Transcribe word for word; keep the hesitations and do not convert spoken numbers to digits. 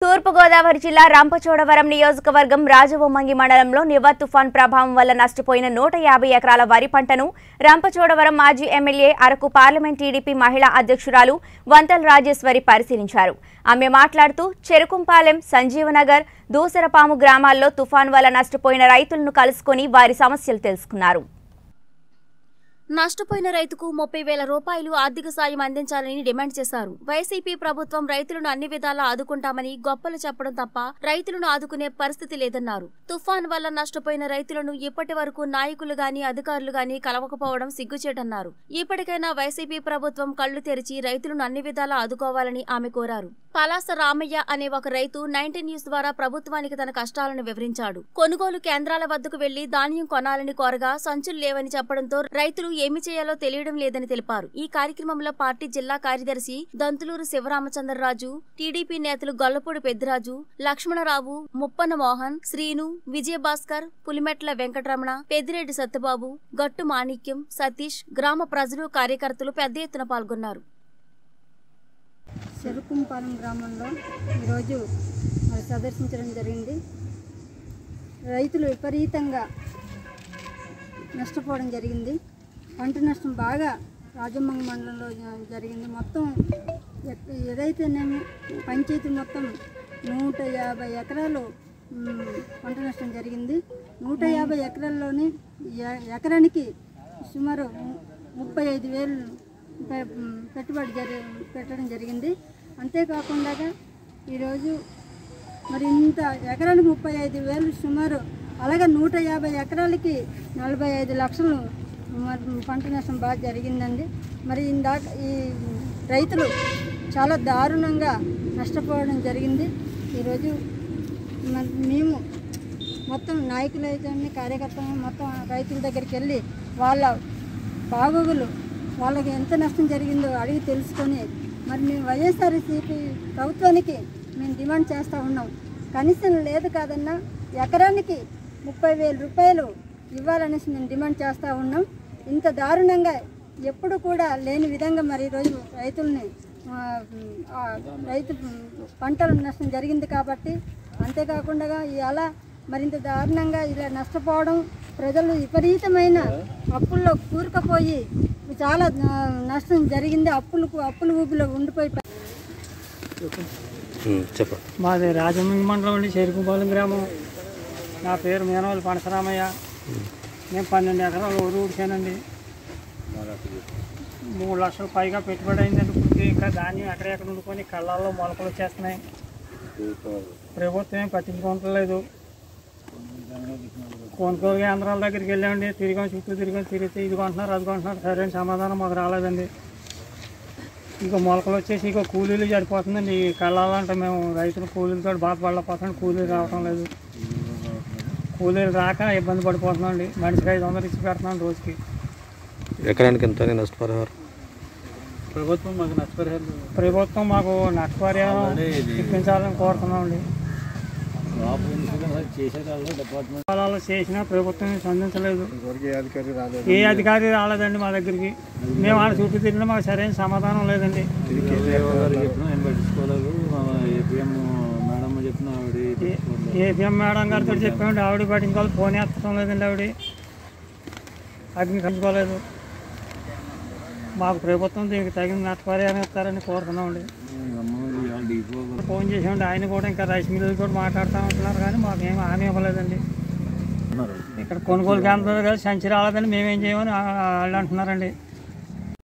తూర్పు గోదావరి జిల్లా రంపచోడవరం నియోజకవర్గం రాజవొమ్మంగి మండలంలో నివర్ తుఫాన్ ప్రభావం వల్ల నష్టపోయిన నూట యాభై ఎకరాల వరి పంటను రంపచోడవరం మాజీ ఎమ్మెల్యే అరకు పార్లమెంట్ టీడీపీ మహిళా అధ్యక్షురాలు వంతల్ రాజేశ్వరి పరిశీలించారు. ఆమె మాట్లాడుతూ చెరుకుంపాలెం, సంజీవనగర్, దూసరపాము గ్రామాల్లో తుఫాన్ వల్ల నష్టపోయిన రైతులను కలుసుకొని వారి సమస్యలు తెలుసుకున్నారు. నష్టపోయిన రైతుకు ముప్పై వేల రూపాయలు ఆర్థిక సాయం అందించాలని డిమాండ్ చేశారు. వైసీపీ ప్రభుత్వం రైతులను అన్ని విధాలా ఆదుకుంటామని గొప్పలు చెప్పడం తప్ప రైతులను ఆదుకునే పరిస్థితి లేదన్నారు. తుఫాన్ వల్ల నష్టపోయిన రైతులను ఇప్పటి వరకు నాయకులు గాని అధికారులు గాని కలవకపోవడం సిగ్గుచేటన్నారు. ఇప్పటికైనా వైసీపీ ప్రభుత్వం కళ్లు తెరిచి రైతులను అన్ని విధాలా ఆదుకోవాలని ఆమె కోరారు. పలాస రామయ్య అనే ఒక రైతు నైన్టీన్ న్యూస్ ద్వారా ప్రభుత్వానికి తన కష్టాలను వివరించాడు. కొనుగోలు కేంద్రాల వద్దకు వెళ్లి ధాన్యం కొనాలని కోరగా సంచులు లేవని చెప్పడంతో రైతులు ఏమి చేయాలో తెలియడం లేదని తెలిపారు. ఈ కార్యక్రమంలో పార్టీ జిల్లా కార్యదర్శి దంతులూరు శివరామచంద్రరాజు, టీడీపీ నేతలు గొల్లపూడి పెద్దిరాజు, లక్ష్మణరావు, ముప్పన్న మోహన్, శ్రీను, విజయభాస్కర్, పులిమెట్ల వెంకటరమణ, పెద్దిరెడ్డి సత్యబాబు, గట్టు మాణిక్యం, సతీష్, గ్రామ ప్రజలు, కార్యకర్తలు పెద్ద ఎత్తున పాల్గొన్నారు. చెరుకుంపాలెం గ్రామంలో ఈరోజు మరి సందర్శించడం జరిగింది. రైతులు విపరీతంగా నష్టపోవడం జరిగింది. పంట నష్టం బాగా రాజవొమ్మంగి మండలంలో జరిగింది. మొత్తం ఏదైతేనేమి పంచాయతీ మొత్తం నూట యాభై ఎకరాలు పంట నష్టం జరిగింది. నూట యాభై ఎకరాల్లోని ఎకరానికి సుమారు ముప్పై ఐదు వేలు పెట్టుబడి జరి పెట్టడం జరిగింది. అంతేకాకుండా ఈరోజు మరి ఇంత ఎకరానికి ముప్పై ఐదు వేలు సుమారు, అలాగే నూట యాభై ఎకరాలకి నలభై ఐదు లక్షలు పంట నష్టం బాగా జరిగిందండి. మరి ఇందాక ఈ రైతులు చాలా దారుణంగా నష్టపోవడం జరిగింది. ఈరోజు మరి మేము మొత్తం నాయకులు అయితే కార్యకర్తలు మొత్తం రైతుల దగ్గరికి వెళ్ళి వాళ్ళ బాగోగులు, వాళ్ళకి ఎంత నష్టం జరిగిందో అడిగి తెలుసుకొని మరి మేము వైఎస్ఆర్సీపీ ప్రభుత్వానికి మేము డిమాండ్ చేస్తూ ఉన్నాం. కనీసం లేదు కాదన్నా ఎకరానికి ముప్పై వేల రూపాయలు ఇవ్వాలనేసి మేము డిమాండ్ చేస్తూ ఉన్నాం. ఇంత దారుణంగా ఎప్పుడు కూడా లేని విధంగా మరి ఈరోజు రైతుల్ని రైతు పంటల నష్టం జరిగింది కాబట్టి, అంతేకాకుండా ఇలా మరింత దారుణంగా ఇలా నష్టపోవడం, ప్రజలు విపరీతమైన అప్పుల్లో కూరుకుపోయి చాలా నష్టం జరిగింది. అప్పులకు అప్పుల ఊపిలో ఉండిపోయి. మాది రాజవొమ్మంగి మండలం అండి, చెరుకుంపాలెం గ్రామం. నా పేరు మేనవాళ్ళు పనసరామయ్య. నేను పన్నెండు ఎకరాలు ఊరు ఊడిచానండి. మూడు లక్షల పైగా పెట్టుబడి అయిందండి. ఇప్పుడు ఇంకా ధాన్యం ఎక్కడెక్కడ ఉండుకొని కళ్ళల్లో మొలకలు వచ్చేస్తున్నాయి. ప్రభుత్వం ఏం పట్టించుకోవట్లేదు. కొనుగోలు కేంద్రాల దగ్గరికి వెళ్ళామండి, తిరిగాం, చుట్టూ తిరిగాం, తిరిగితే ఇది కొంటున్నారు అది కొంటున్నారు, సరైన సమాధానం మాకు రాలేదండి. ఇక మొలకలు వచ్చేసి ఇక కూలీలు సరిపోతుందండి. ఈ కళ్ళాలంటే మేము రైతులు కూలీలతో బాధపడలేకపోతున్నాం. కూలీలు రావటం లేదు. కూలీలు రాక ఇబ్బంది పడిపోతున్నాం అండి. మనిషికి ఐదు వందలు ఇచ్చి పెడుతున్నాం రోజుకి. ఎకరానికి ఎంత నష్టపరిహారం ప్రభుత్వం మాకు నష్టపరిహారం ప్రభుత్వం మాకు నష్టపరిహారం ఇప్పించాలని కోరుతున్నాం అండి. పొలాలు చేసినా ప్రభుత్వం స్పందించలేదు. ఏ అధికారి రాలేదండి మా దగ్గరికి. మేము ఆడ చుట్టూ తిరిగినా మాకు సరైన సమాధానం లేదండి. ఏపీఎం మేడం గారితో చెప్పామండి, ఆవిడ పట్టించుకోవాలి. ఫోన్ ఎత్తడం లేదండి. ఆవిడ అగ్ని కలుసుకోలేదు. మాకు ప్రభుత్వం దీనికి తగిన నష్టపరిహారం ఇస్తారని కోరుతున్నామండి. ఫోన్ చేసామండి, ఆయన కూడా ఇంకా రైస్ మిల్లు కూడా మాట్లాడుతూ కానీ మాకేం హామీ ఇవ్వలేదండి. ఇక్కడ కొనుగోలు కేంద్రాలు కానీ సంచి రాలేదని మేమేం చేయమని వాళ్ళు అంటున్నారండి.